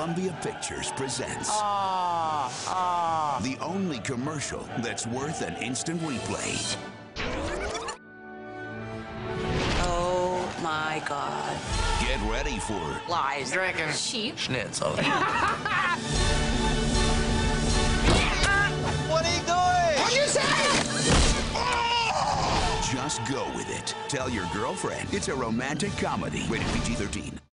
Columbia Pictures presents the only commercial that's worth an instant replay. Oh my God. Get ready for Lies. Drinking. Sheep. Schnitzel. What are you doing? What'd you say? Just Go With It. Tell your girlfriend it's a romantic comedy. Rated PG-13.